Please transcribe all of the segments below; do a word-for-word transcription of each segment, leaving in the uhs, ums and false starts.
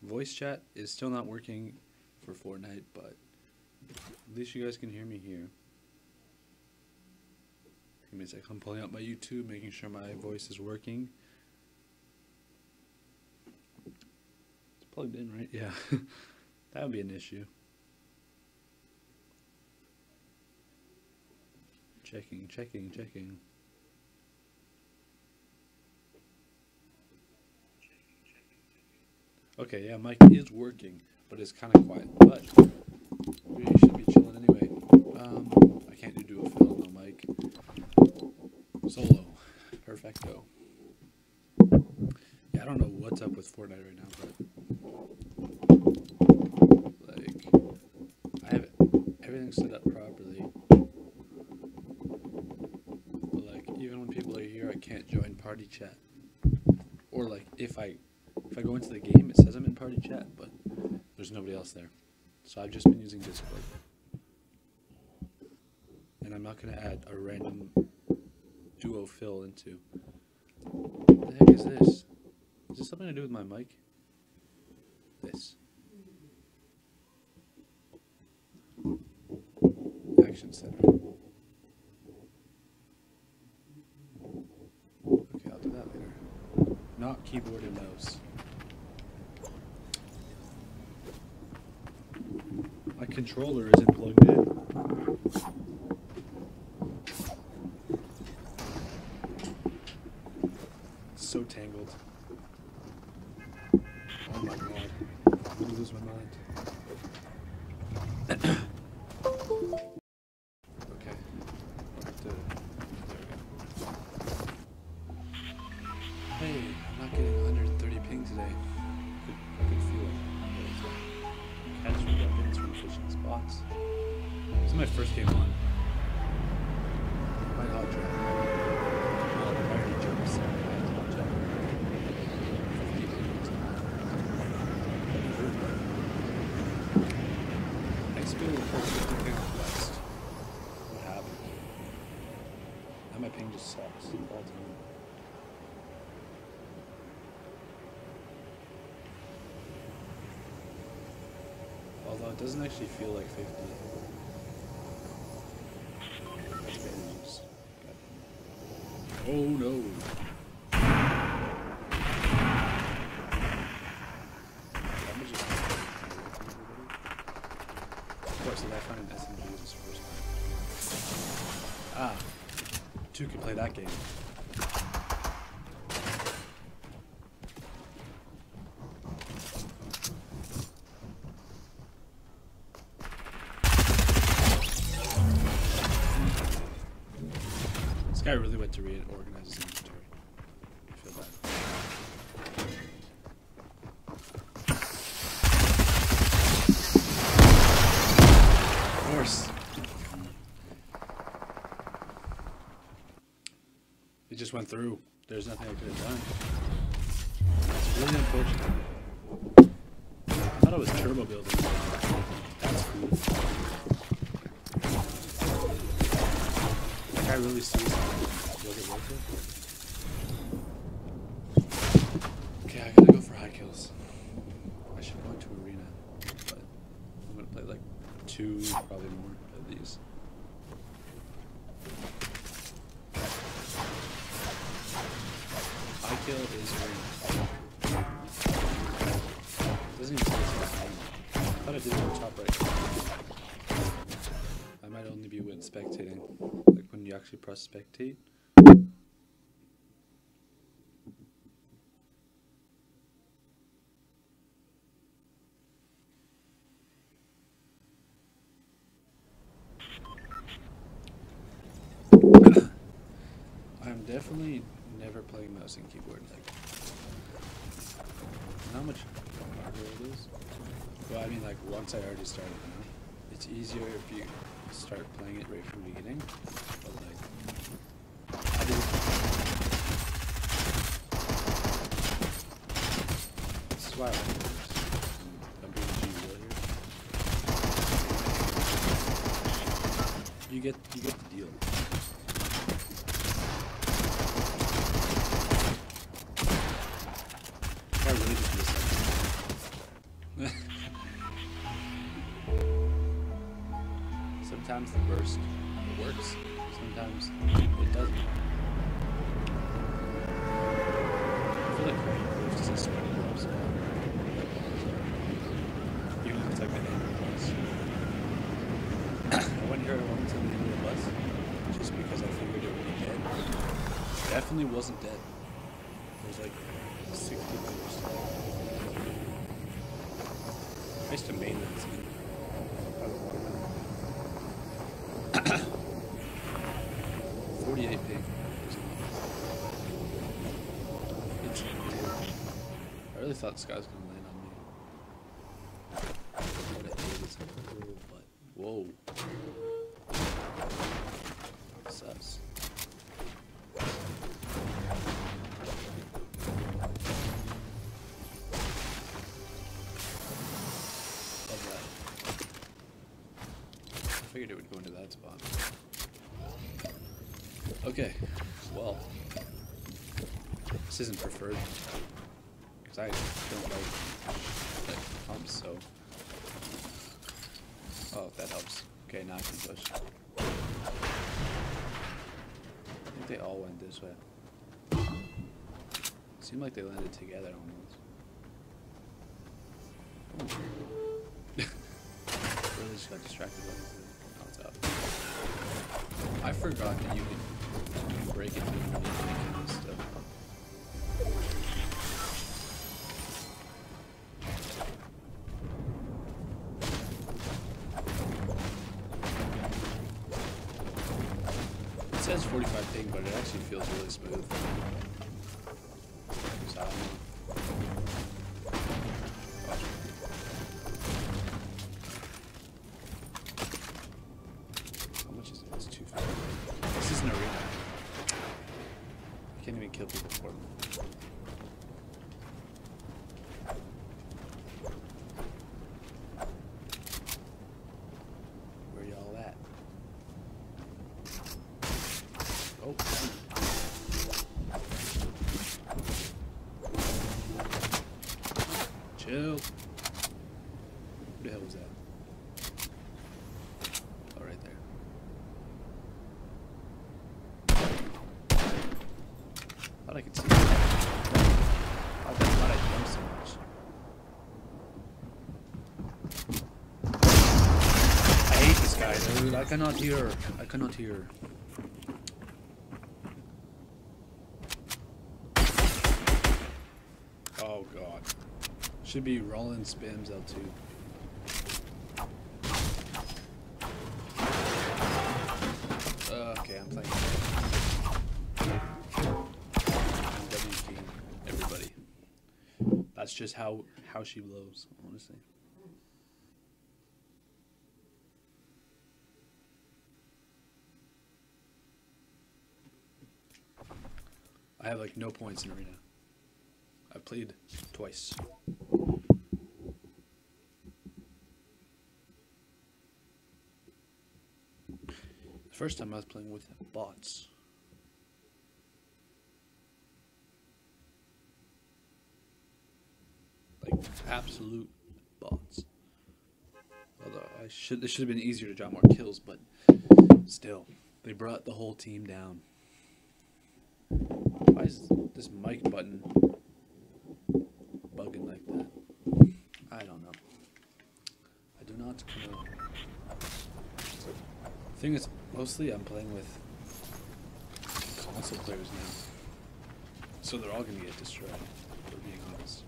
voice chat is still not working for Fortnite, but at least you guys can hear me here. Give me a sec. I'm pulling up my YouTube, making sure my voice is working. It's plugged in, right? Yeah. That would be an issue. Checking, checking, checking. Okay, yeah, mic is working, but it's kind of quiet. But we should be chilling anyway. Um, I can't do duo fill, no mic. Solo, perfecto. Yeah, I don't know what's up with Fortnite right now, but like, I have everything set up properly. But like, even when people are here, I can't join party chat. Or like, if I if I go into the game, it says I'm in party chat, but there's nobody else there. So I've just been using Discord. And I'm not going to add a random duo fill into. What the heck is this? Is this something to do with my mic? This. Action Center. Okay, I'll do that later. Not keyboard and mouse. My controller isn't plugged in. It's so tangled. Oh my god. I'm gonna lose my mind. Okay. Back to, there we go. Hey, I'm not getting one hundred thirty ping today. I could, I could feel it. Catch weapons from fishing spots. This is my first game on. My hot trap. Well, I already jumped seven times on jump. Next video will post fifty ping request. What happened? Now my ping just sucks all the time. Although it doesn't actually feel like fifty. That's bad news. Oh no. Of course, did I find an S M G this first time? Ah. Two can play that game. This guy really went to reorganize his inventory. I feel bad. Of course. It just went through. There's nothing I could have done. That's really unfortunate. I thought it was turbo building. That's cool. I really see something. Was it worth it? Okay, I gotta go for high kills. I should go into arena, but I'm gonna play like two, probably more of these. High kill is arena. Doesn't even say it's my name. I thought it did in the top right. I might only be when spectating. When you actually press spectate. I'm definitely never playing mouse and keyboard. Like, how much harder it is? Well, I mean, like once I already started, you know, it's easier if you start playing it right from the beginning. But like, I do. This is why I like it. I'm being G real here. You get, you get the deal. I really just miss that. Sometimes the burst works, sometimes it doesn't. I feel like Rain just a sweaty drop spot. Even if it's like the end of the bus. I went here, I went to the end of the bus just because I figured it would be dead. It definitely wasn't dead. It was like sixty percent. I used to main that scene. forty-eight ping. It's I really thought this guy was gonna land on me. What a hit is cool, but whoa. Sus. Love that. I figured it would go into that spot. Okay, well, this isn't preferred, because I don't like, like pumps, so, oh, that helps. Okay, now I can push. I think they all went this way. Seemed like they landed together almost. Really just got distracted by this. Oh, it's up. I forgot that you can break it through and make this stuff. It says forty-five ping, but it actually feels really smooth. So I don't know. How much is it? It's two fifty. This is an arena. I can't even kill people for them. Where y'all at? Oh. Chill. Who the hell was that? Oh, right there. Thought I could see that. I thought I jumped so much. I hate this guy, dude. I cannot hear. I cannot hear. Oh god. Should be Roland spams L two. Uh, okay, I'm playing. I'm W P everybody. That's just how how she blows, honestly. I have like no points in arena. I've played twice. The first time I was playing with bots. Like absolute bots. Although I should, this should have been easier to draw more kills, but still, they brought the whole team down. Why is this mic button bugging like that? I don't know. I do not know. The thing is, mostly I'm playing with console players now, so they're all gonna get destroyed, for being honest.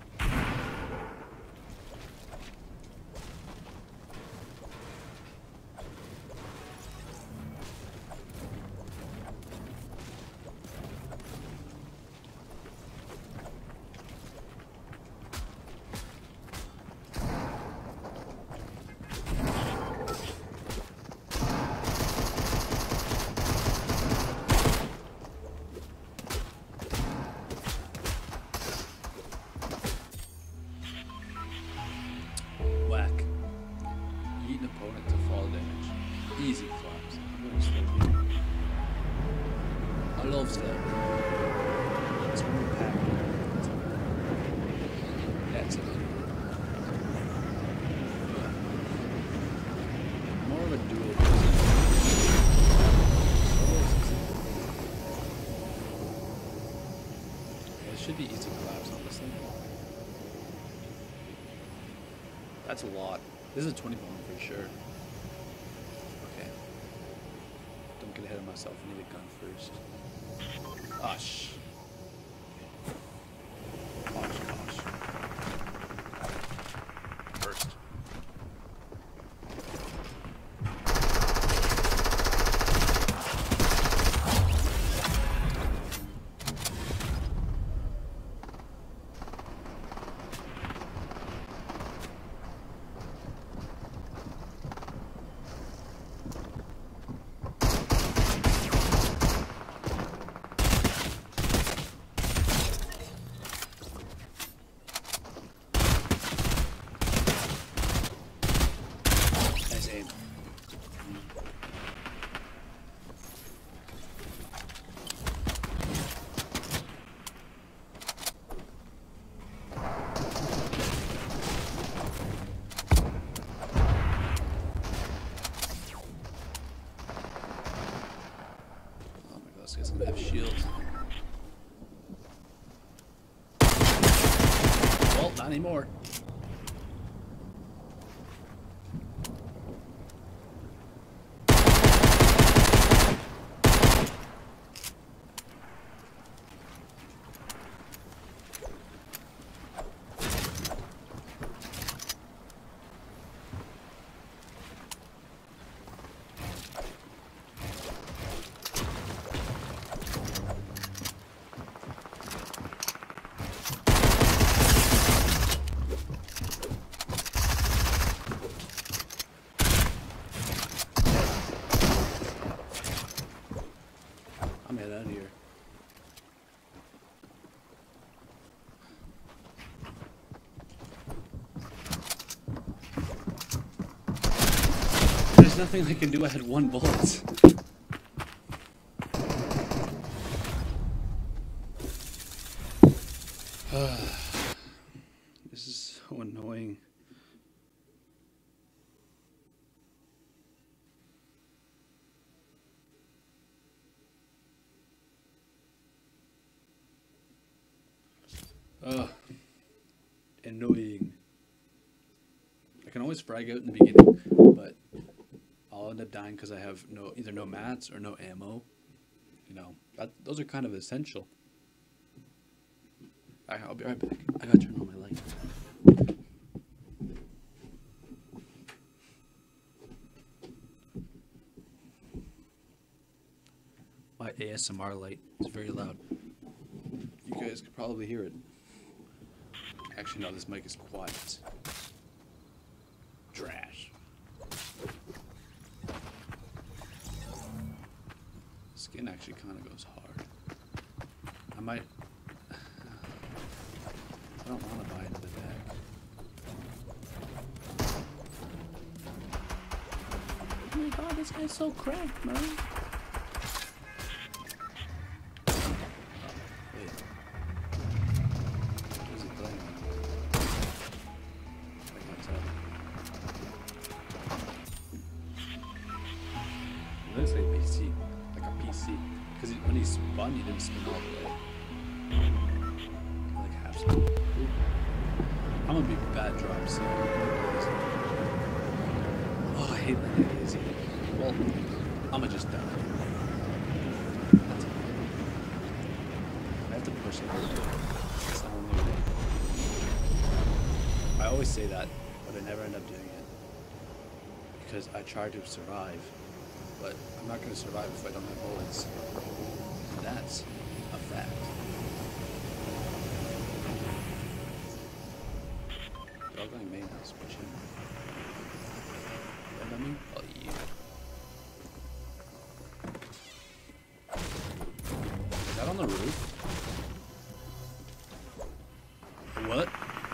Whack. Yeet an opponent to fall damage. Easy claps. I'm gonna slow you. I love slow. It's one pack. That's it. That's a lot. This is a twenty-four for sure. Okay. Don't get ahead of myself. I need a gun first. Gosh. Gosh, gosh. First. This guy's gonna have shields. Well, not anymore. I'm heading out of here. There's nothing I can do. I had one bullet. This is so annoying. Ugh. Annoying. I can always frag out in the beginning, but I'll end up dying because I have no either no mats or no ammo. You know, that, those are kind of essential. I, I'll be right back. I gotta turn on my light. My A S M R light is very loud. You guys could probably hear it. Actually, no, this mic is quiet. Trash. Skin actually kind of goes hard. I might... I don't want to buy into the bag. Oh my god, this guy's so cracked, man. It looks like a P C, like a P C, because when he spun, he didn't spin all the way. Like half spin. I'm gonna be bad drops. Oh, I hate that easy. Well, I'm gonna just die. That's okay. I have to push it a little bit. That's the only way. I always say that, but I never end up doing it because I try to survive. But I'm not going to survive if I don't have bullets. That's a fact. Dog going main house, push him. Is that me? Oh, yeah. Is that on the roof? What?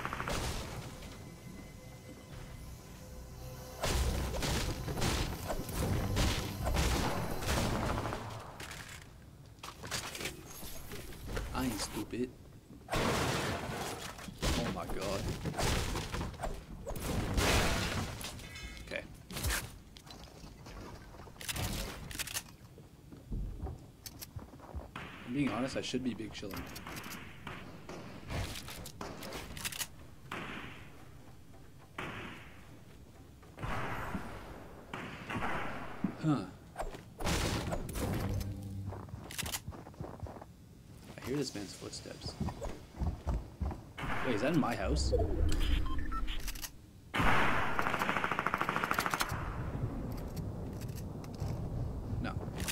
I ain't stupid. Oh my god. Okay. I'm being honest, I should be big chilling. Huh. I hear this man's footsteps. Wait, is that in my house? No.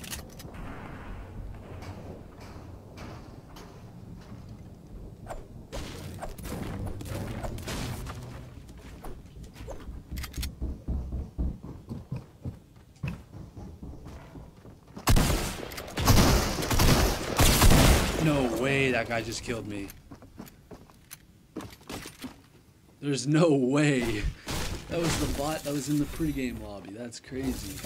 No way that guy just killed me. There's no way. That was the bot that was in the pregame lobby. That's crazy.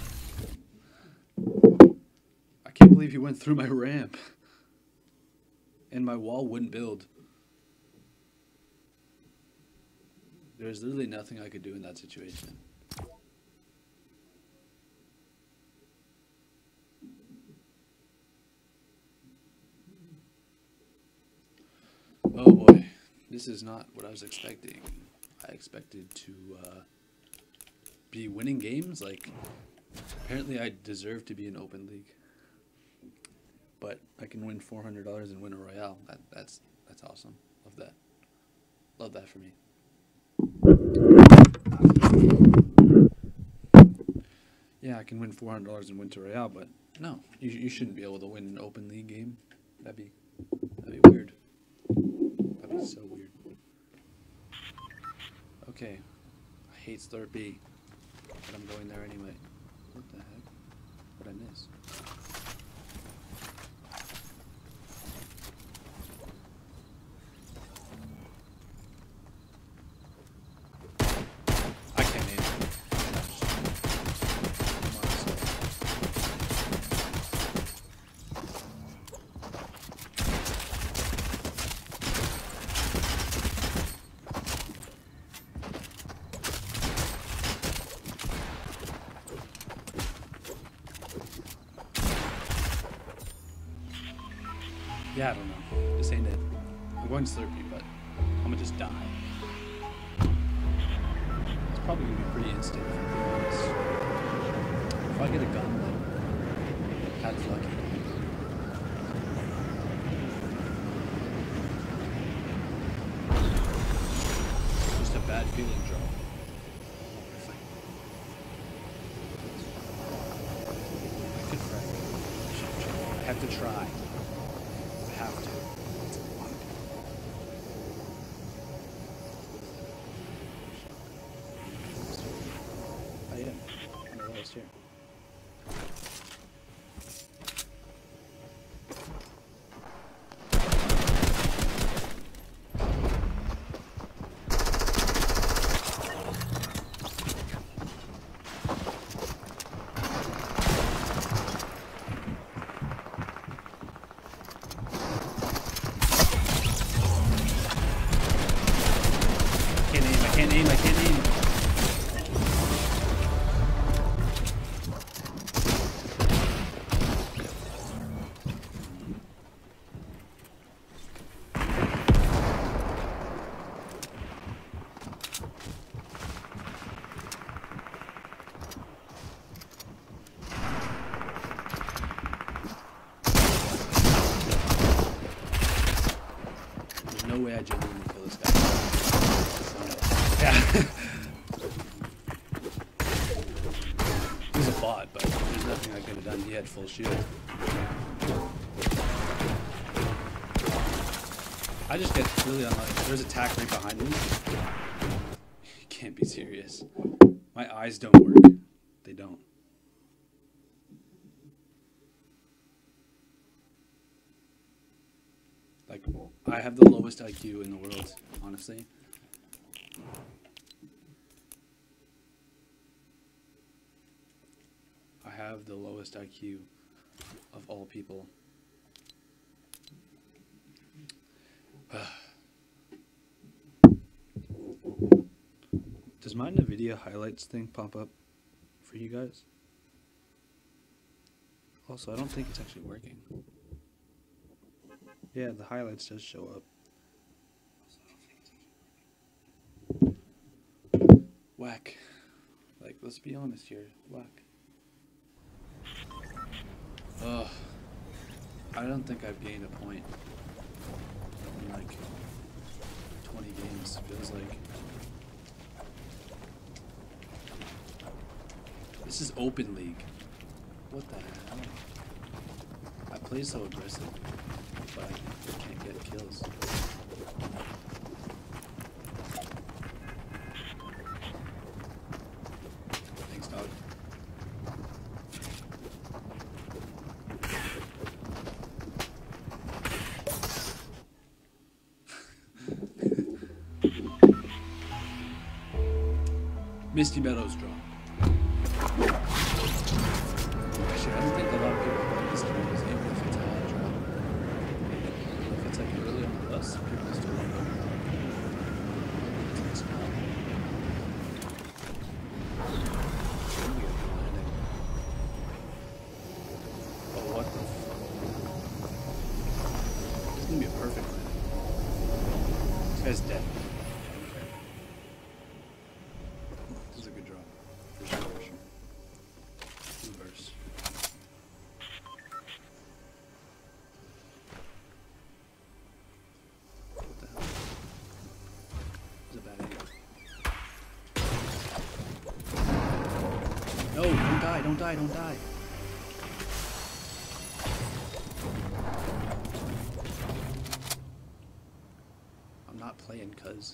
I can't believe he went through my ramp. And my wall wouldn't build. There's literally nothing I could do in that situation. Oh boy, this is not what I was expecting. I expected to uh, be winning games. Like, apparently I deserve to be in open league. But I can win four hundred dollars and win a Royale. That, that's, that's awesome. Love that. Love that for me. Yeah, I can win four hundred dollars and win to Royale, but no, you, you shouldn't be able to win an open league game. That'd be, that'd be weird. That'd be so weird. Okay, I hate Slurp B, but I'm going there anyway. What the heck? What'd I miss? I can't aim. Yeah, I don't know. This ain't it. I'm going Slurpee, but I'm gonna just die. It's probably gonna be pretty instant, if I'm being honest. If I get a gun, then that's lucky. Just a bad feeling, Joe. If I, I could frag. I have to try. Have to. Oh yeah, on the list here. I can't aim, I can't aim. There's no way I genuinely kill this guy. Yeah. He's a bot, but there's nothing I could have done. He had full shield. I just get really unlucky. There's a tack right behind me. You can't be serious. My eyes don't work. They don't. Like, I have the lowest I Q in the world, honestly. I have the lowest I Q of all people. Does my NVIDIA highlights thing pop up for you guys? Also, I don't think it's actually working. Yeah, the highlights does show up. Whack. Like, let's be honest here. Whack. Ugh. I don't think I've gained a point in like twenty games. Feels like. This is Open League. What the hell? I play so aggressive, but I can't get kills. Thanks, dog. Misty Meadows draw. Actually, I don't think a lot of people play Misty Meadows, even if it's a hot draw. If it's like early on the bus, people still don't go. It's not. I'm gonna get landing. Oh, what the fuck? This is gonna be a perfect landing. This guy's dead. No, don't die, don't die, don't die. I'm not playing, cuz.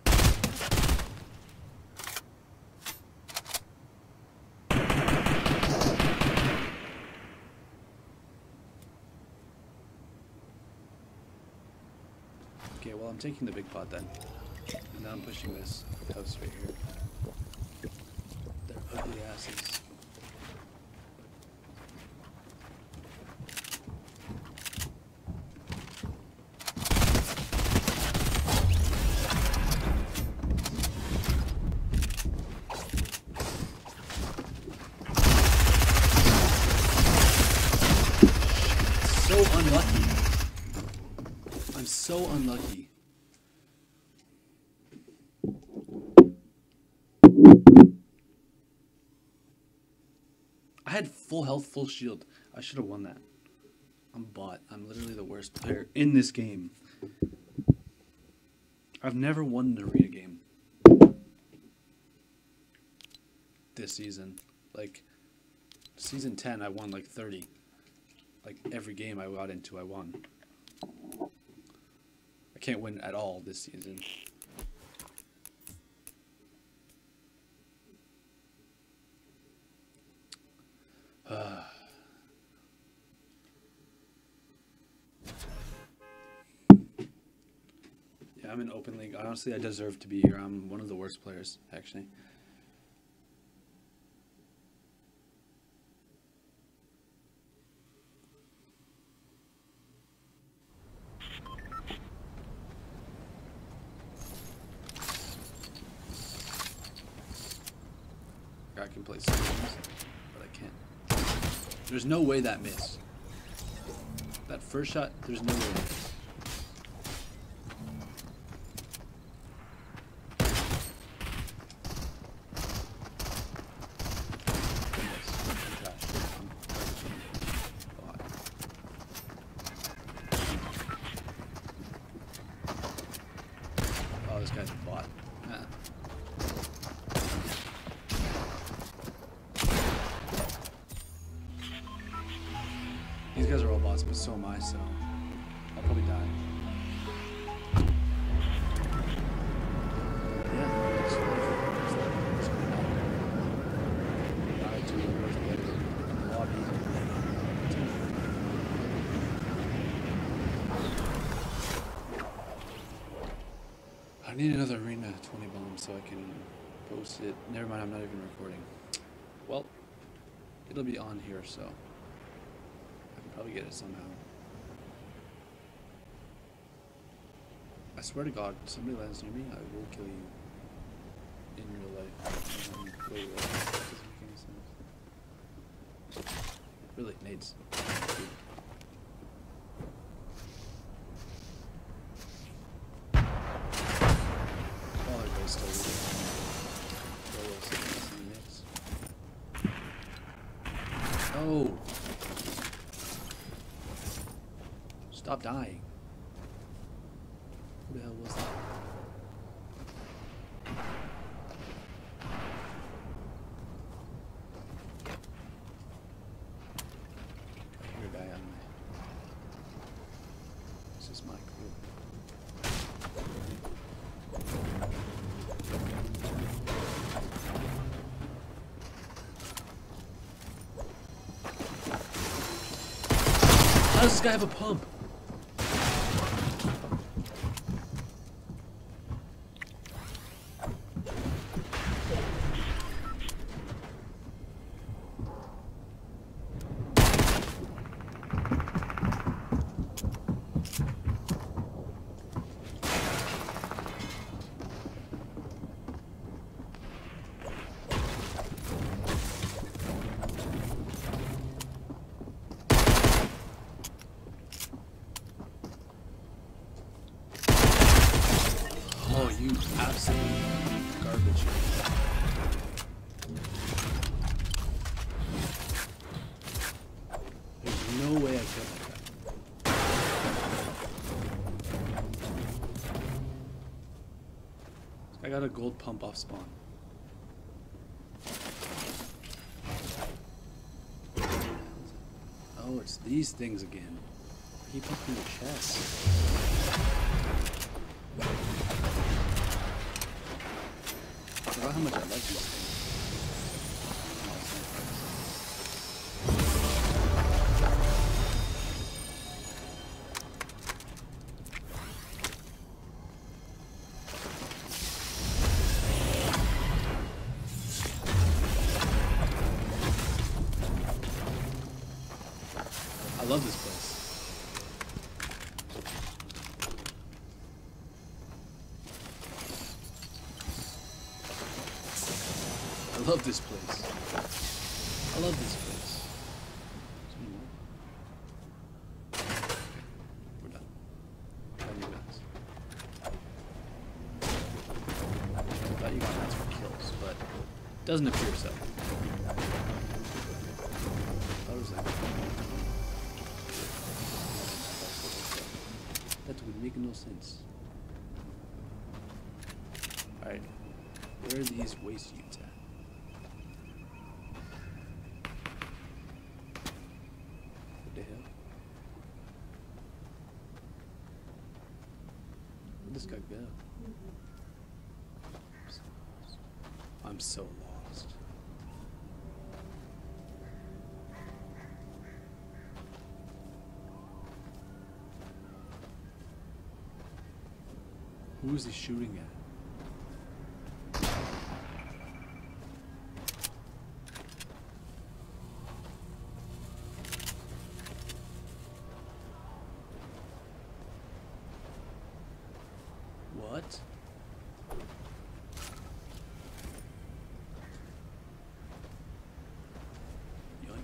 Okay, well, I'm taking the big pot then. And now I'm pushing this house right here. They're ugly asses. So unlucky. I'm so unlucky. I had full health, full shield. I should have won that. I'm bot. I'm literally the worst player in this game. I've never won an arena game this season. Like, season ten, I won like thirty. Like, every game I got into, I won. I can't win at all this season. Uh. Yeah, I'm in Open League. Honestly, I deserve to be here. I'm one of the worst players, actually. I can play some games, but I can't. There's no way that missed. That first shot, there's no way that missed. Oh, this guy's a bot. Ah. These guys are all bots, but so am I, so I'll probably die. Yeah, it's it's die to the worst player in the lobby. I need another arena twenty bombs so I can post it. Never mind, I'm not even recording. Well, it'll be on here, so I can probably get it somehow. I swear to God, if somebody lands near me, I will kill you in real life. Um, wait, wait, that doesn't make any sense. Really, nades. Dude. Oh, everybody's still leaving. Oh. Stop dying. Who the hell was that? I hear a guy on me. This is my crew. How does this guy have a pump? Oh, you absolute garbage. There's no way I killed that guy. I got a gold pump off spawn. Oh, it's these things again. He pumped in the chest. I forgot how much I like these things. I love this place. I love this place. I love this place. Some more. Okay, we're done. Tell you guys. I thought you got mats for kills, but it doesn't appear so. How does that? That would make no sense. Alright, where are these waste units at? What the hell? Where'd this guy go? I'm so lost. I'm so lost. Who is he shooting at? What? Yoink.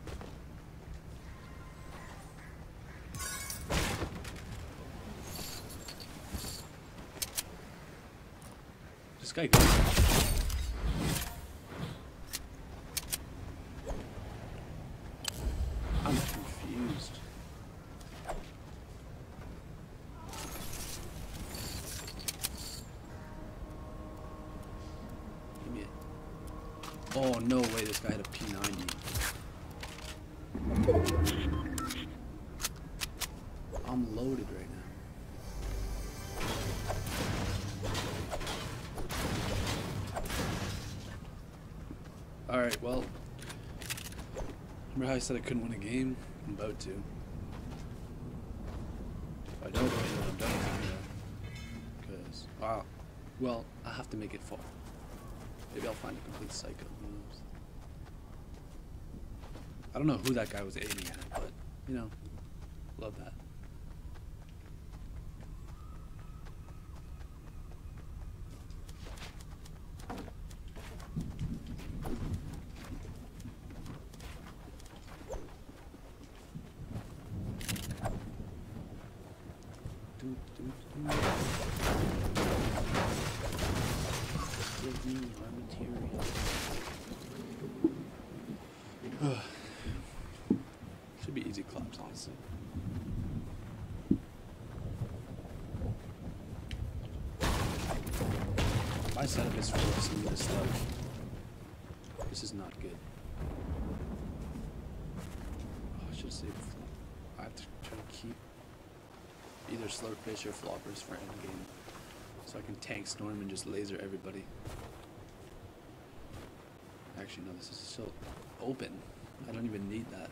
This guy goes. I'm confused. Give me it. Oh no way! This guy had a P ninety. I'm loaded right now. Alright, well, remember how I said I couldn't win a game? I'm about to. If I don't win, then I'm done with the video. Because, wow. Well, I have to make it fall. Maybe I'll find a complete psycho. Who knows? I don't know who that guy was aiming at, but, you know, love that. Give me my material. Should be easy claps, honestly. My setup is full of some of this stuff. This is not good. Oh, I should save. I have to try to keep either Slurpfish or Floppers for endgame, so I can tank Storm and just laser everybody. Actually, no, this is still open. I don't even need that.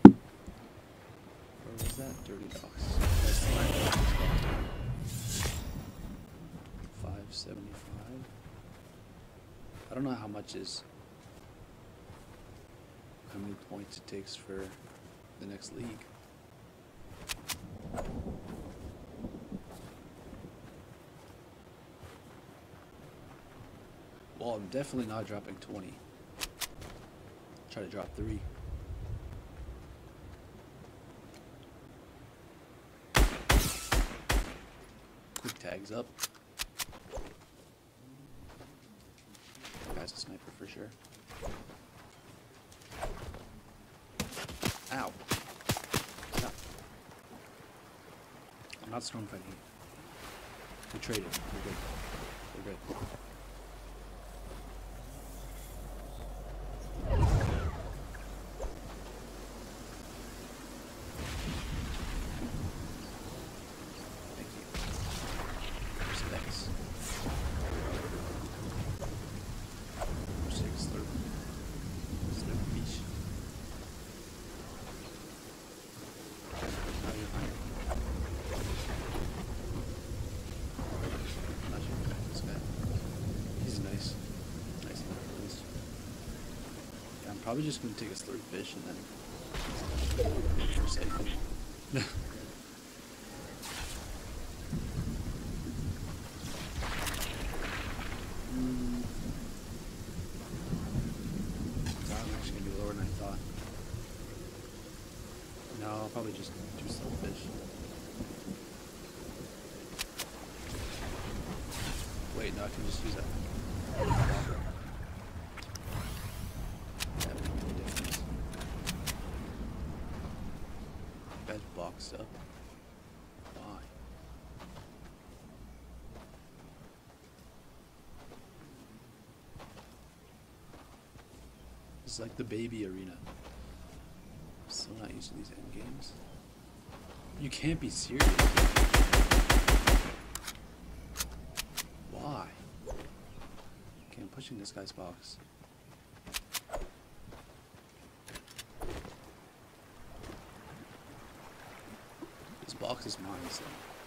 Where was that? Dirty Docks. That's five seventy-five. I don't know how much is, how many points it takes for the next league. Well, I'm definitely not dropping twenty. Try to drop three. Quick tags up. Guy's a sniper for sure. Ow. Stop. I'm not storm fighting. We traded. We're good. We're good. Probably just gonna take a Slurpfish and then recycle. mm. I'm actually gonna be lower than I thought. No, I'll probably just do Slurpfish. Wait, no, I can just use that. Boxed up. Why? It's like the baby arena. I'm still not used to these end games. You can't be serious. Why? Okay, I'm pushing this guy's box. Box is mine, so.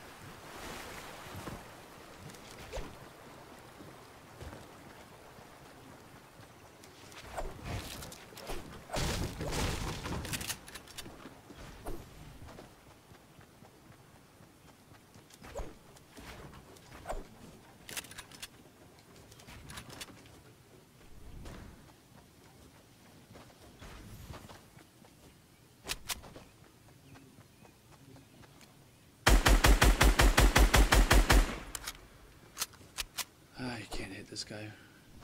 I can't hit this guy.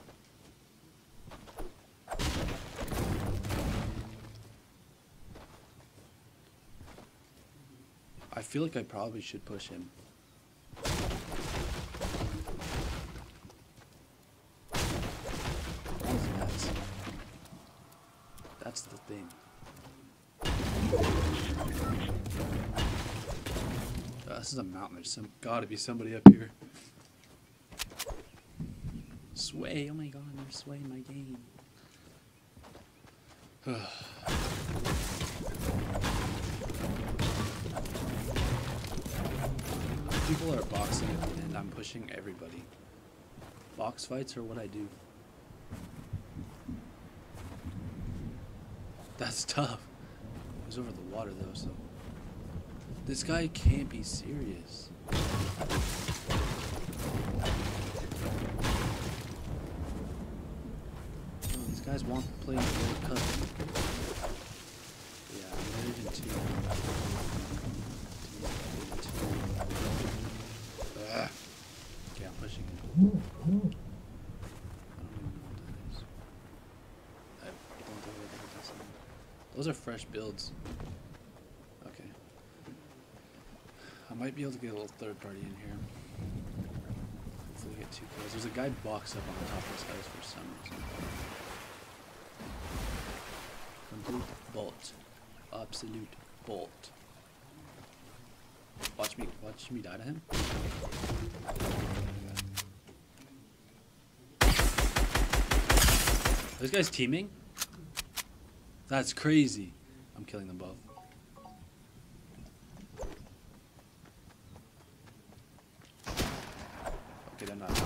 I feel like I probably should push him. That's, that's the thing. Uh, this is a mountain. There's some gotta be somebody up here. Sway, oh my god, they're swaying my game. People are boxing at the end. I'm pushing everybody. Box fights are what I do. That's tough. It was over the water though, so. This guy can't be serious. Guys want to play in the World Cup. Yeah, Division two. Ah. Okay, I'm pushing it. I don't even know what that is. I don't know what that's on. Those are fresh builds. Okay. I might be able to get a little third party in here. Hopefully get get two kills. There's a guy boxed up on the top of this house for some reason. Complete bolt. Absolute bolt. Watch me, watch me die to him. Are those guys teaming? That's crazy. I'm killing them both. Okay, they're not.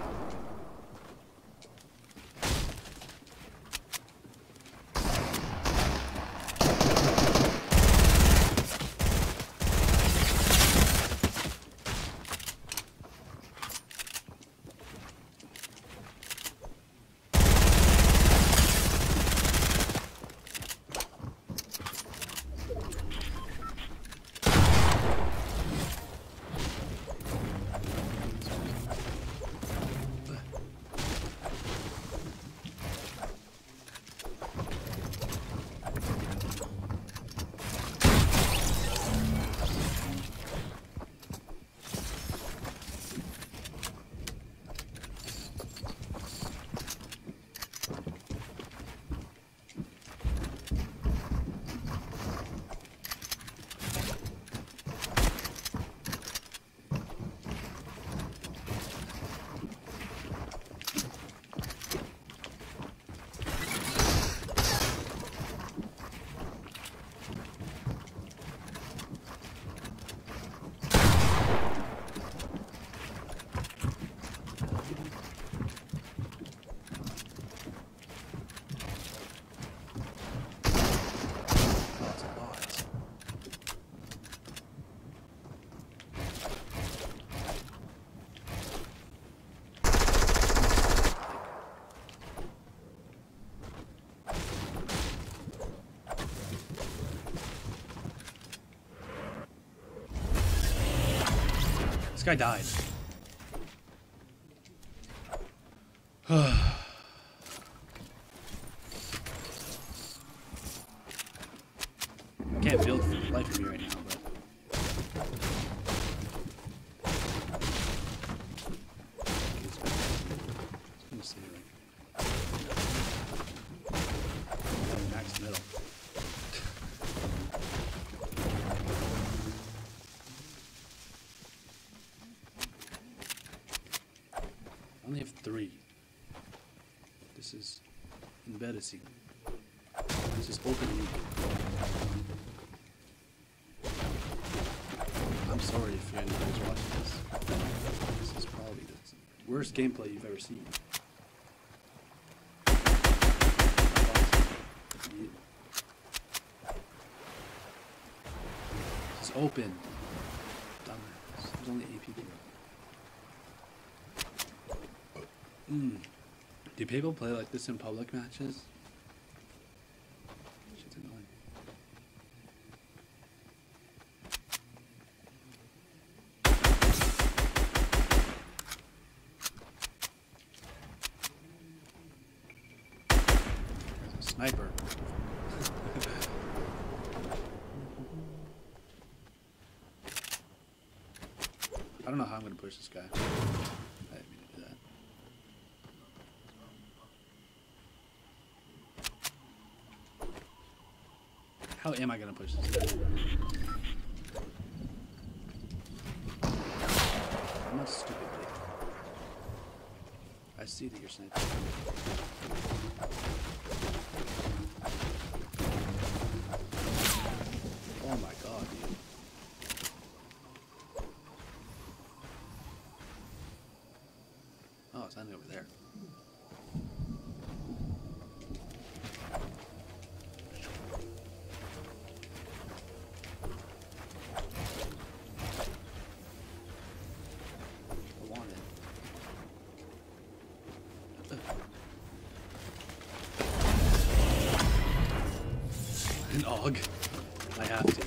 This guy died. I can't build for life for me right now, but I'm gonna stay like max middle. I only have three. This is embarrassing. This is open league. I'm sorry if anybody's watching this. This is probably the worst gameplay you've ever seen. It's open. Dumbass. There's only eight people. Mm. Do people play like this in public matches? Shit's annoying. There's a sniper. I don't know how I'm gonna push this guy. I didn't mean to do that. How am I gonna push this guy? I'm not stupid, dude. I see that you're sniping. Oh my god, dude. Oh, it's landing over there. I want it. An A U G. I have to.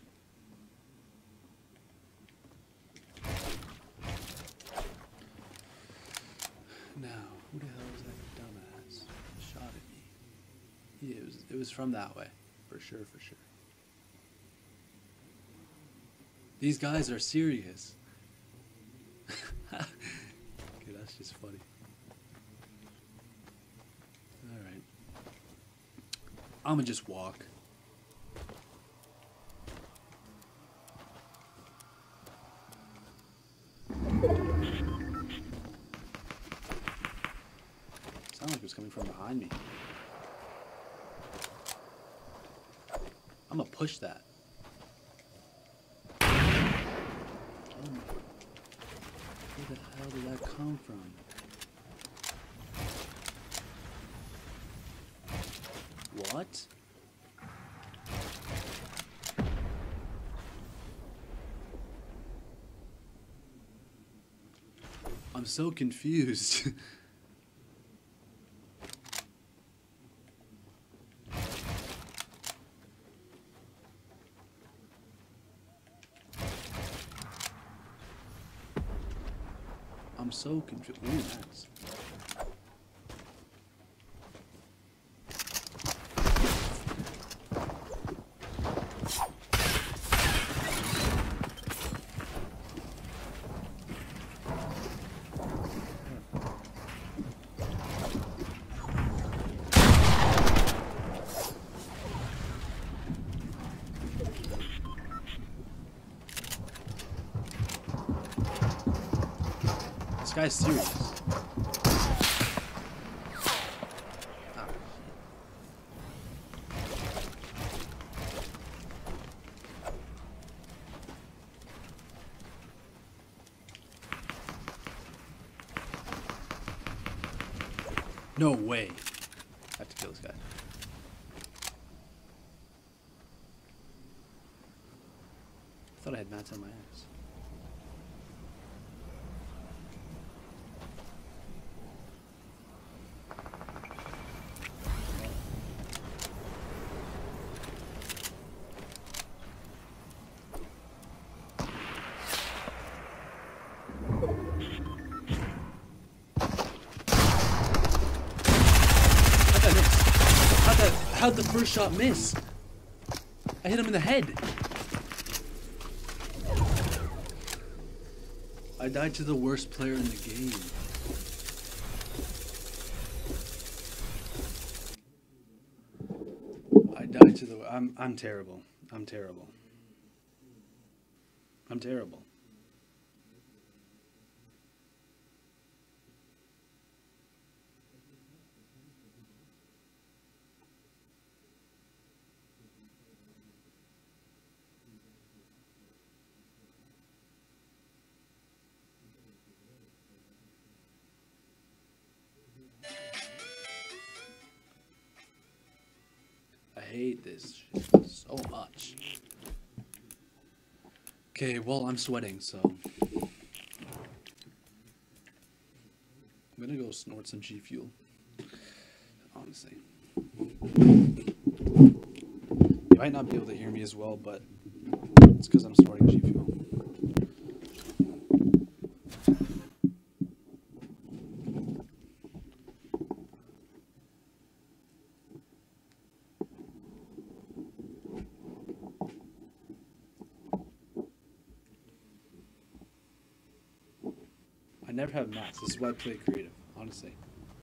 Now, who the hell is that dumbass? Shot at me. Yeah, it was it was from that way. For sure, for sure. These guys are serious. Okay, that's That's just funny. Alright. I'm gonna just walk. Sound like it was coming from behind me. I'm gonna push that. Oh my. Where the hell did that come from? What? I'm so confused. I'm so confused. Ooh, nice. This guy's serious. Ah, no way. I have to kill this guy. I thought I had mats on my ass. How'd the first shot miss? I hit him in the head. I died to the worst player in the game. I died to the... I'm, I'm terrible. I'm terrible. I'm terrible. I hate this shit so much. Okay, well, I'm sweating, so I'm gonna go snort some G Fuel. Honestly, you might not be able to hear me as well, but it's because I'm snorting G Fuel. I never have mats. This is why I play creative, honestly.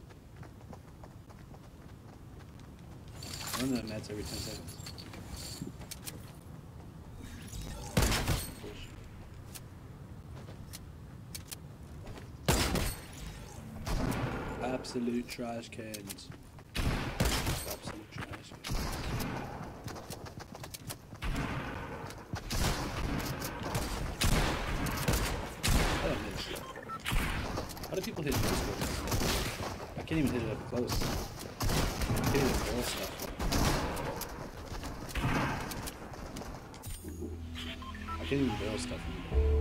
I run the mats every ten seconds. Absolute trash cans. Absolute trash cans. I don't hit shit. How do people hit this one? I can't even hit it up close. I can't even barrel stuff. I can't even barrel stuff anymore.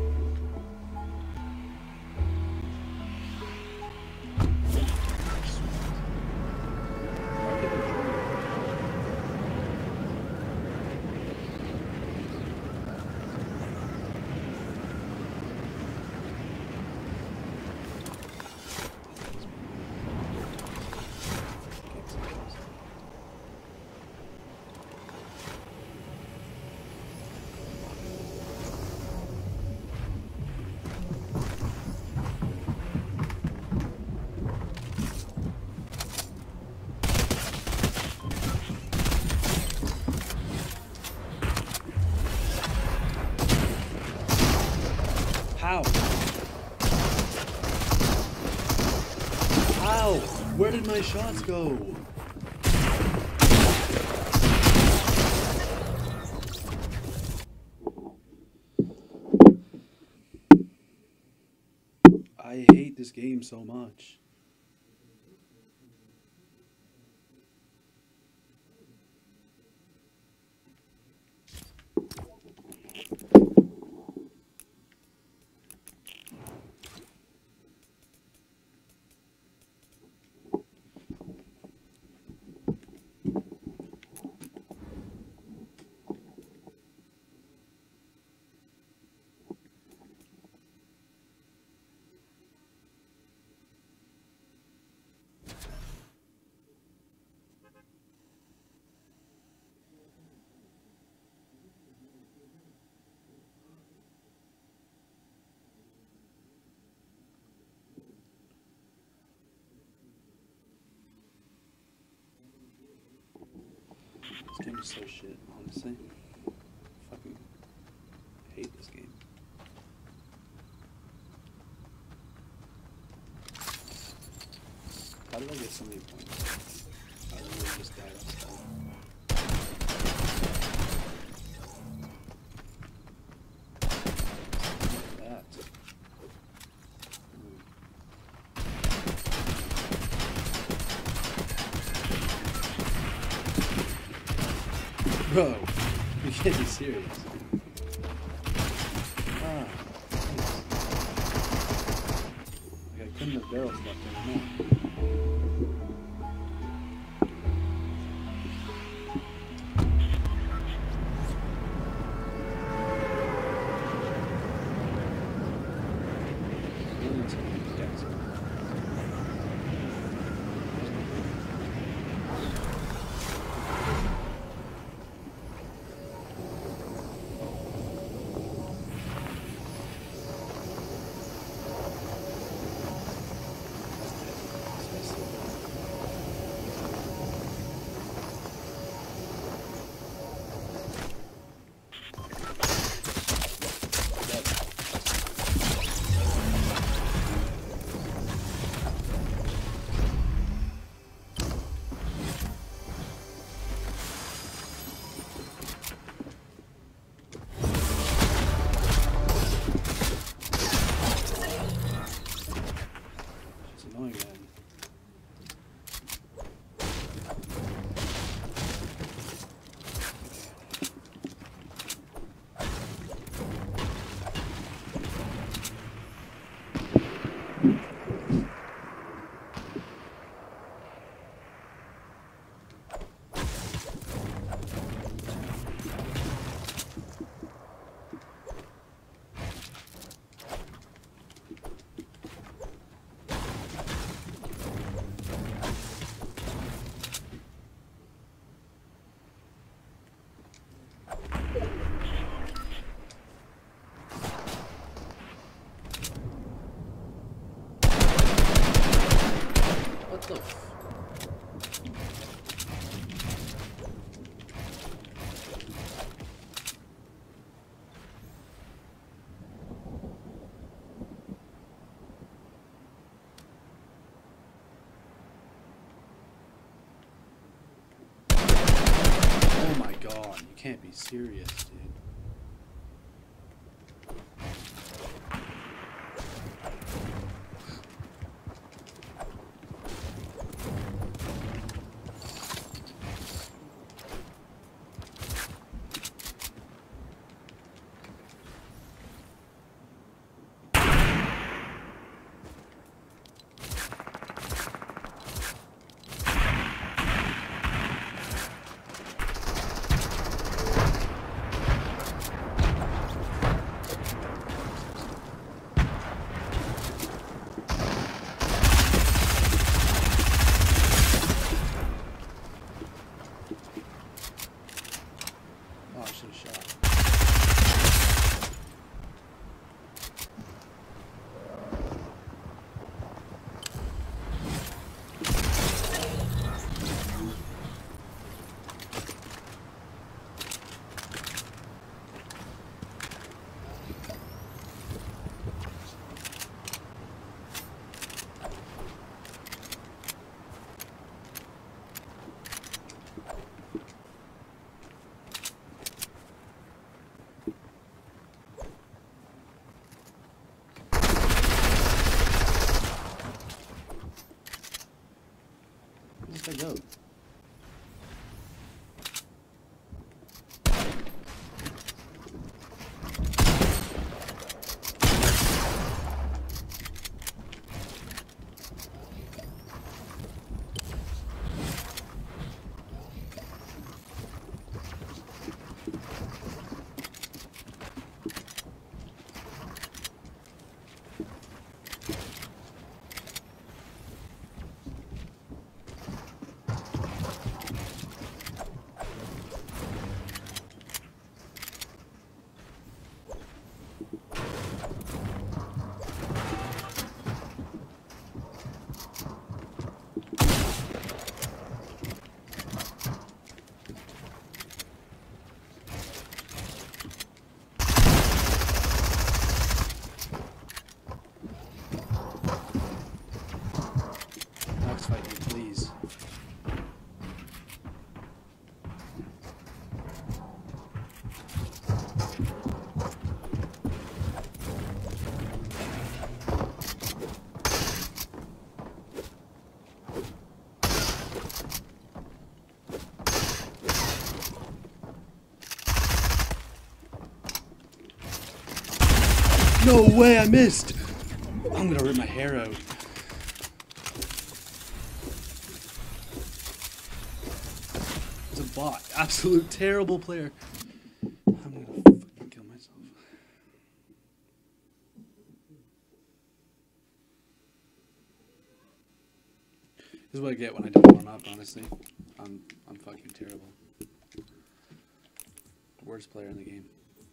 Ow! Where did my shots go? I hate this game so much. This game is so shit, honestly. Fucking hate this game. How did I get so many points? I really just died off stuff. That. Ooh. Bro, you can't be serious. Ah, nice. Like I couldn't have barrel stuff anymore. What the f- Oh my god, you can't be serious, dude. Where'd this guy go? Fight me, please. No way, I missed! I'm gonna rip my hair out. Bot. Absolute terrible player. I'm gonna fucking kill myself. This is what I get when I don't warm up, honestly. I'm I'm fucking terrible. Worst player in the game.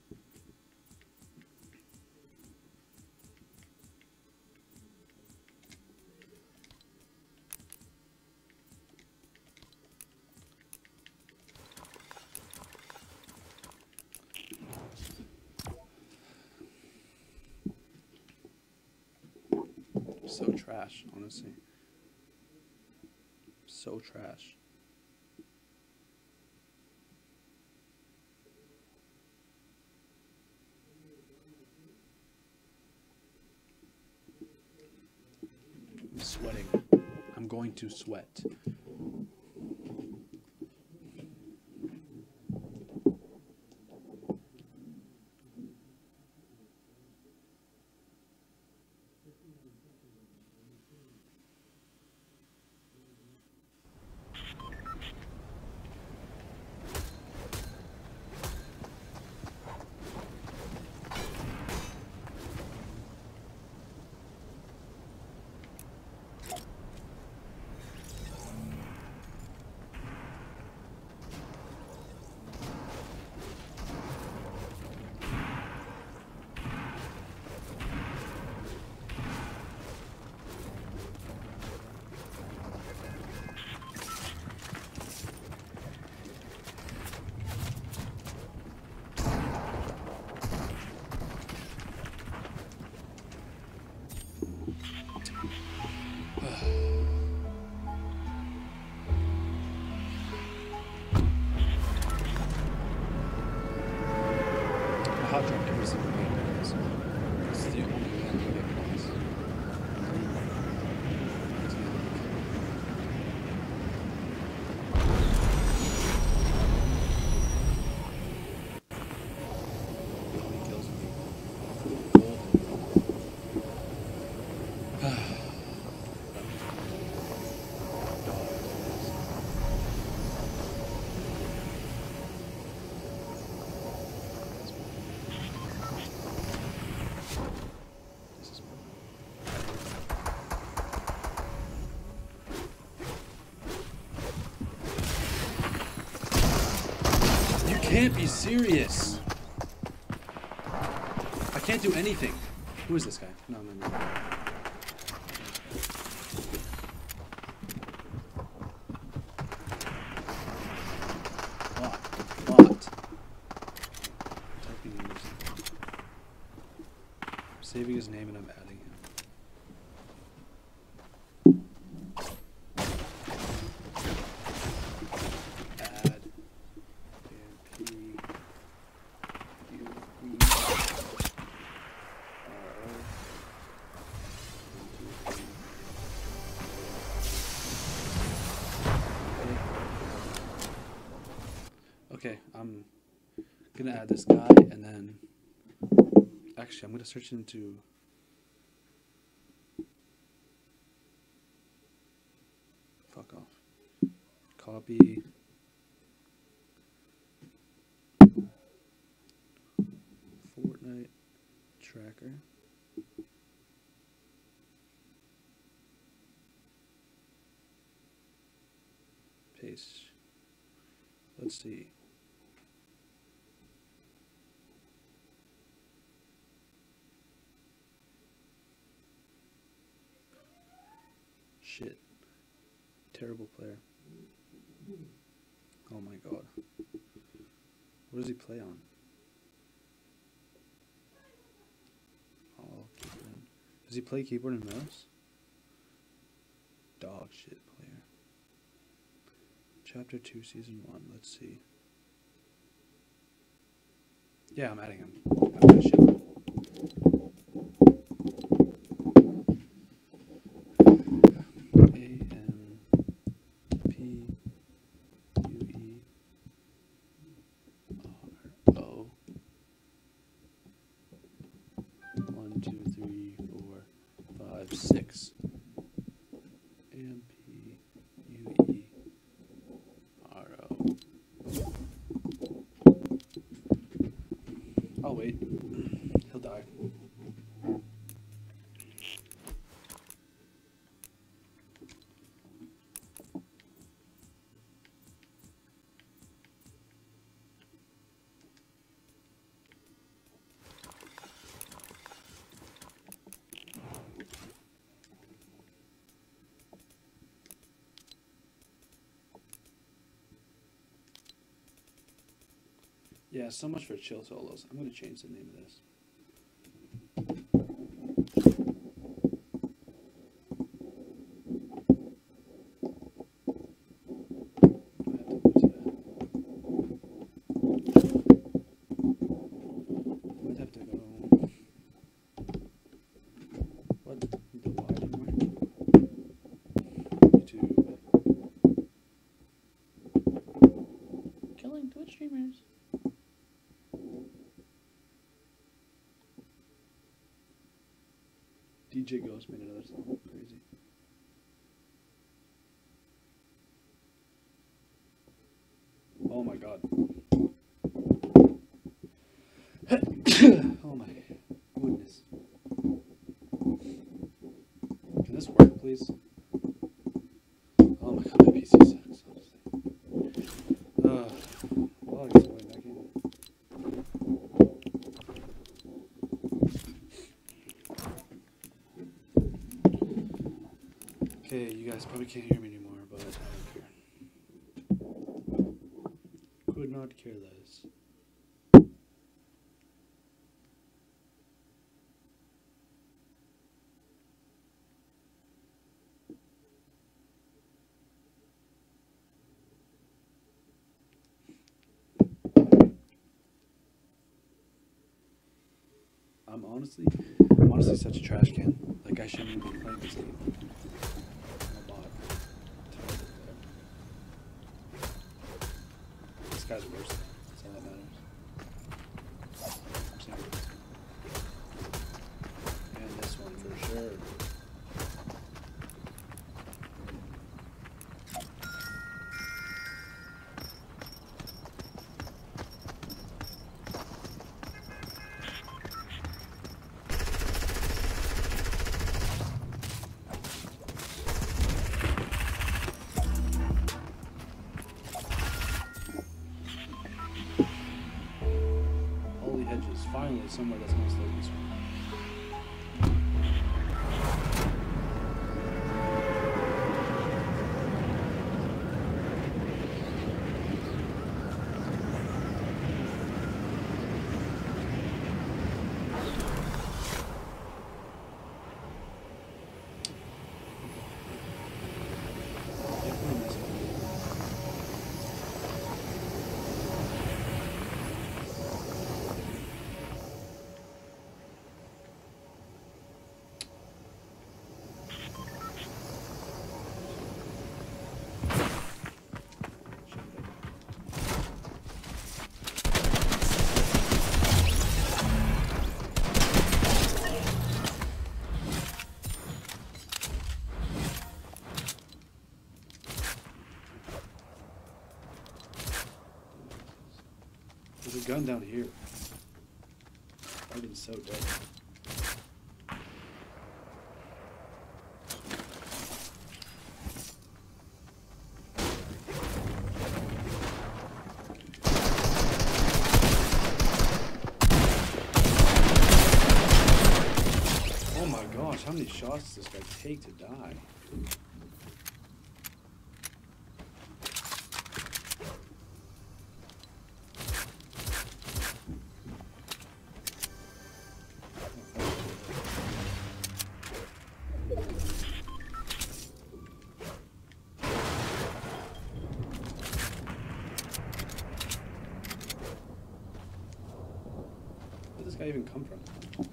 So trash, honestly. So trash. I'm sweating. I'm going to sweat. Hot drop every single game. This is the only way I'm gonna get points. He kills me. Can't be serious. I can't do anything. Who is this guy? No, no, no. Bot. Bot. Typing in his name. I'm saving his name and I'm adding him. Okay, I'm gonna add this guy, and then actually I'm gonna search into. Fuck off. Copy. Fortnite tracker. Paste. Let's see. Shit. Terrible player. Oh my god. What does he play on? Oh, keyboard. Does he play keyboard and mouse? Dog shit player. Chapter two, season one. Let's see. Yeah, I'm adding him. I'm gonna ship him. A M P U E R O. One, two, three, four, five, six. A M P U E R O. Oh wait, he'll die. Yeah, so much for chill solos. I'm gonna change the name of this. Might have to go. What? The Y didn't work? YouTube. Killing Twitch streamers. D J Ghost made another song. Crazy. Oh my god. Oh my goodness. Can this work, please? Oh my god, my P C sucks, honestly. Uh, well, I guess I'm going back in. Okay, you guys probably can't hear me anymore, but I don't care. Could not care less. I'm honestly, I'm honestly such a trash can. Like, I shouldn't even be playing this game. I'm a bot. Terrible player. This guy's worse. That's all that matters. I'm saying this one. And this one for sure. Finally, somewhere that's not slow this one. There's a gun down here. I've been so dead. Oh my gosh, how many shots does this guy take to die? Where did this guy even come from?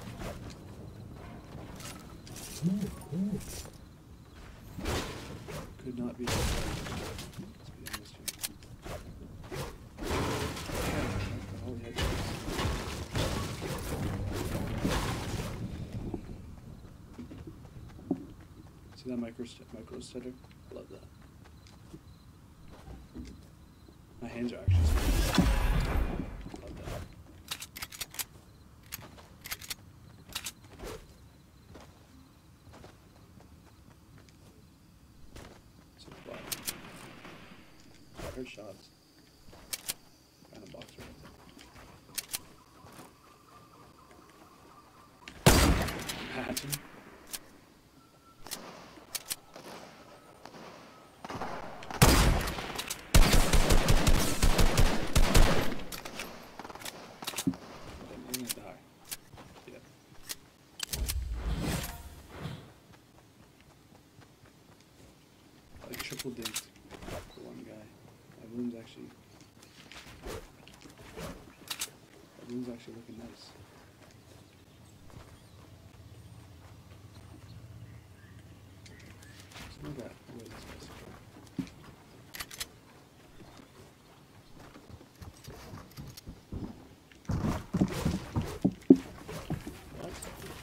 Could not be. Let's be honest here. Yeah, all the headshots. See that micro micro stutter? I love that. My hands are actually. Love that. I heard shots. Found a box right there. Imagine. Then you're gonna die. Yeah. I triple dinked for one guy. My room's actually, my room's actually looking nice. So look at where this guy's from. What?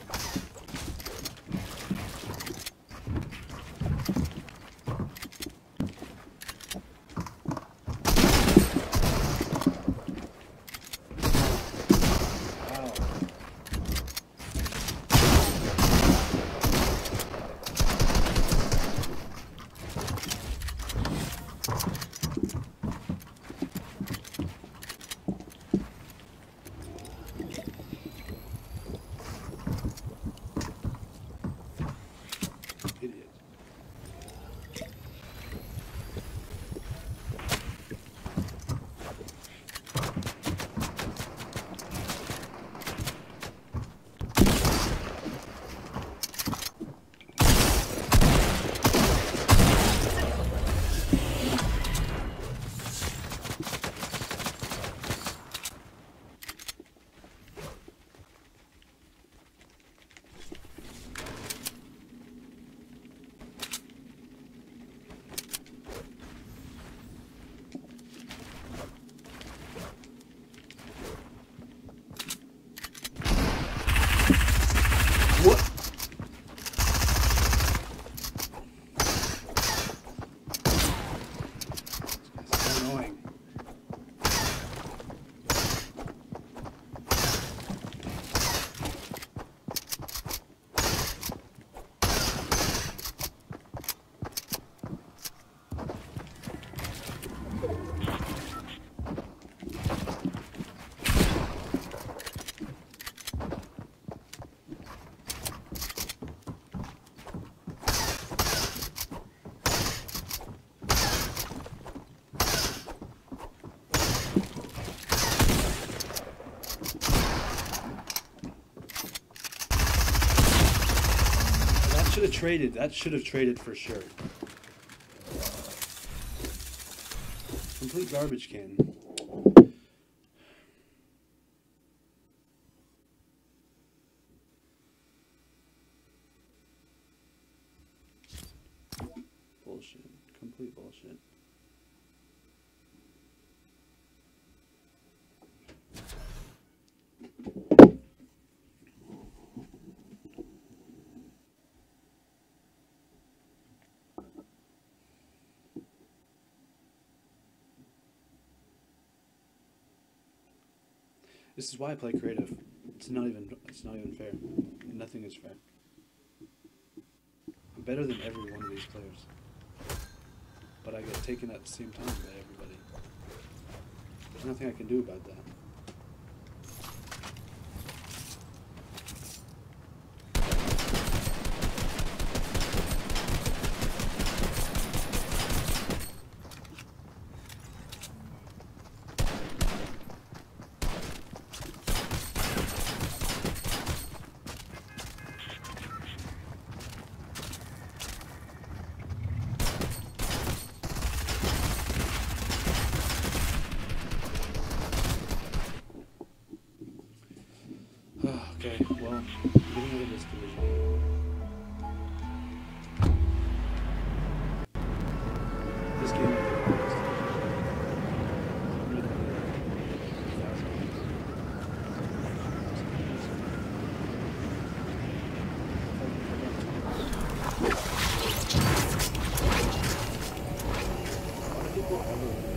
Idiot. What? It's so annoying. Should have traded. That should have traded for sure. Complete garbage can. Bullshit. Complete bullshit. This is why I play creative. It's not even. It's not even fair. Nothing is fair. I'm better than every one of these players, but I get taken at the same time by everybody. There's nothing I can do about that. Okay, well, I'm getting rid of this division. This game I think is this division. I'm really good at Why do people ever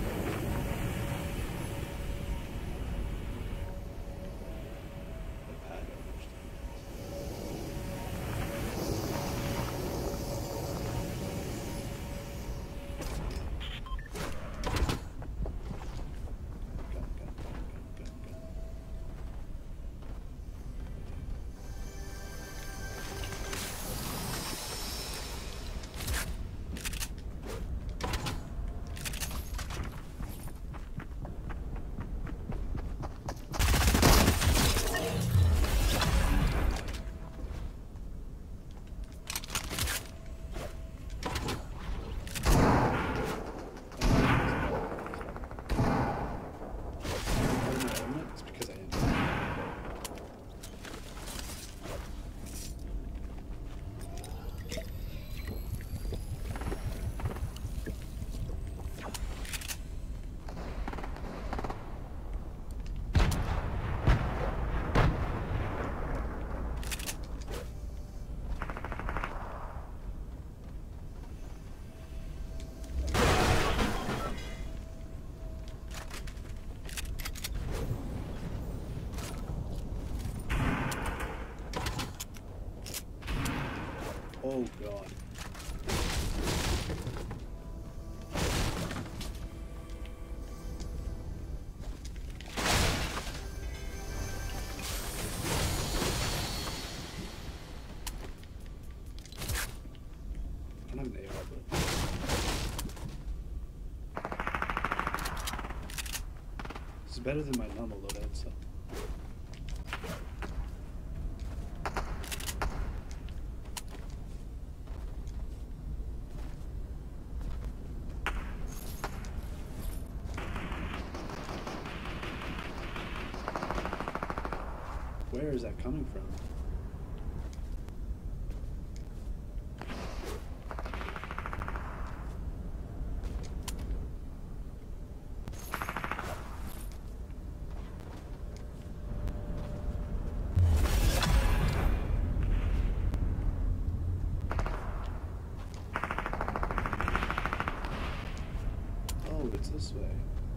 Oh god. I don't have an A R, but this is better than my normal loadout, so. Where is that coming from? Oh, it's this way.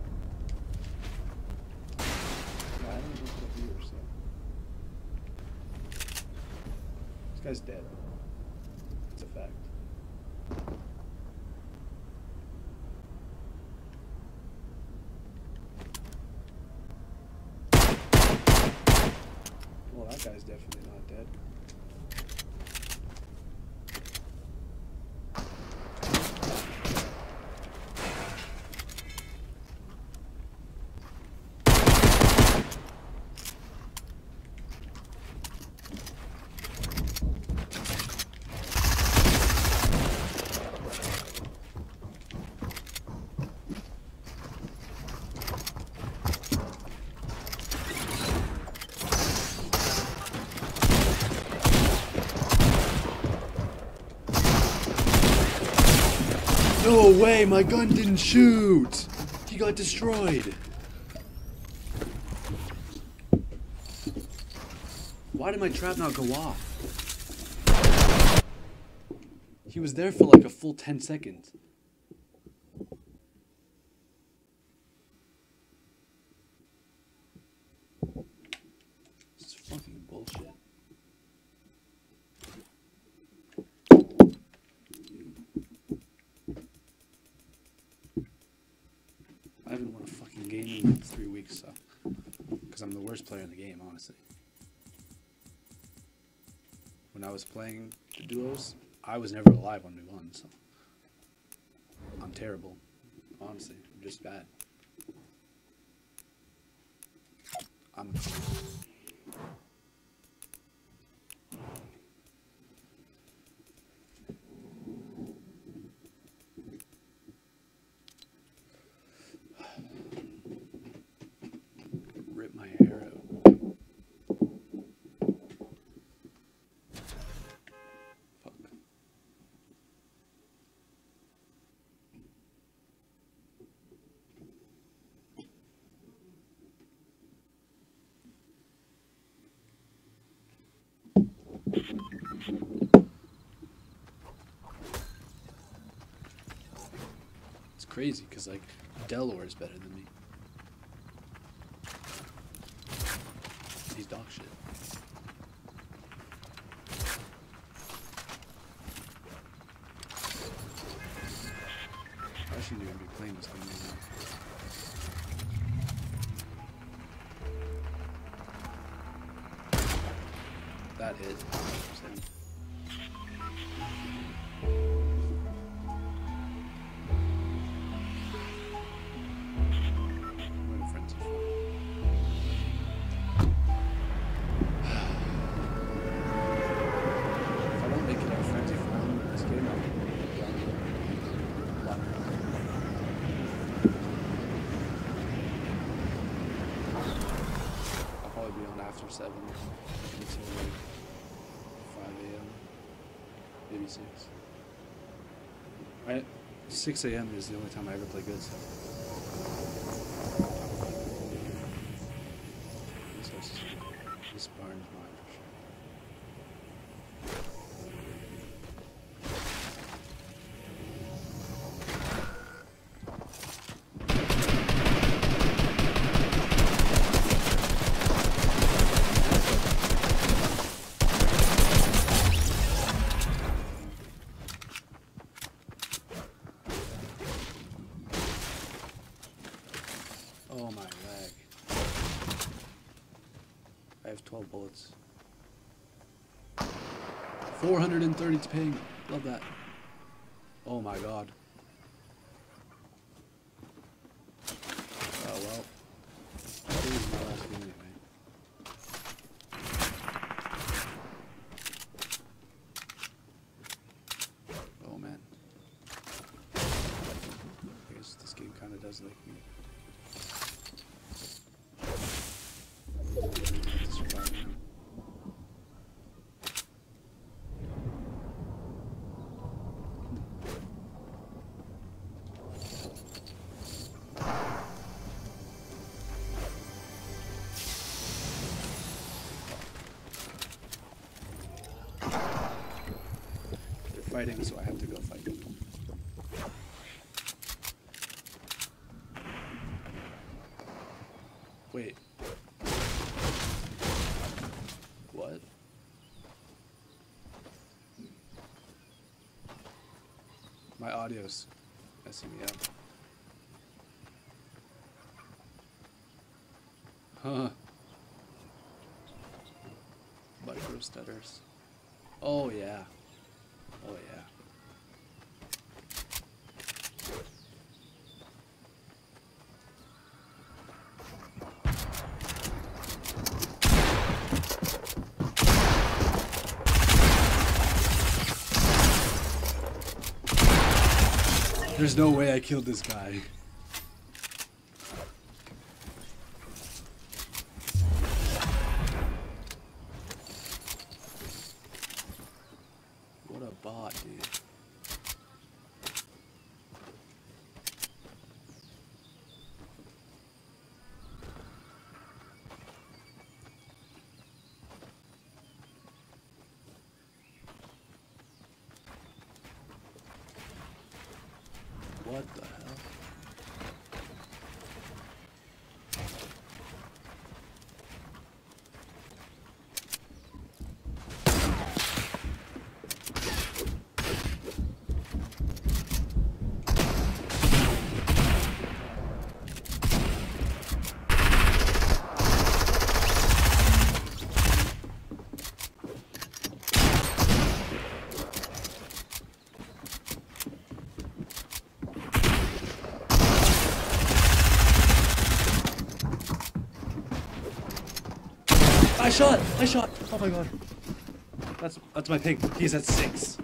Yeah, I don't know what here, so. This guy's dead. It's a fact. Well, that guy's definitely not dead. No way, my gun didn't shoot! He got destroyed! Why did my trap not go off? He was there for like a full ten seconds. streaks, so because I'm the worst player in the game, honestly. When I was playing the duos, I was never alive when we won, so I'm terrible. Honestly, I'm just bad. I'm rip my hair out. Fuck. It's crazy because like Delaware is better than me. He's dog shit. I shouldn't even be playing this game right now. That hit. After seven until like five A M maybe six. I six A M is the only time I ever play good stuff. This house is this barn is mine for sure. Oh my leg. I have twelve bullets. four hundred thirty to ping. Love that. Oh my god. Oh well. That is my last game anyway. Oh man. I guess this game kinda does like me. Fighting, so I have to go fight. Wait. What? My audio's messing me up. Huh. Micro stutters. Oh yeah. Oh yeah. There's no way I killed this guy. What a bot, dude. What the hell? I shot! I shot! Oh my god. That's that's my ping. He's at six.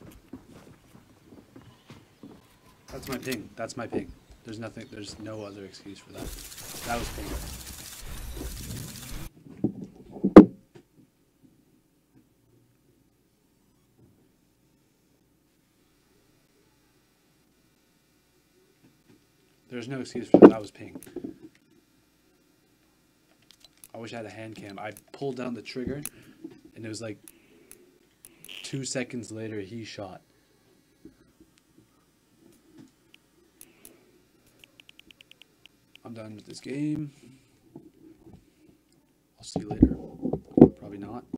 That's my ping. That's my ping. There's nothing, there's no other excuse for that. That was ping. There's no excuse for that. That was ping. I wish I had a hand cam. I pulled down the trigger, and it was like two seconds later he shot. I'm done with this game. I'll see you later. Probably not.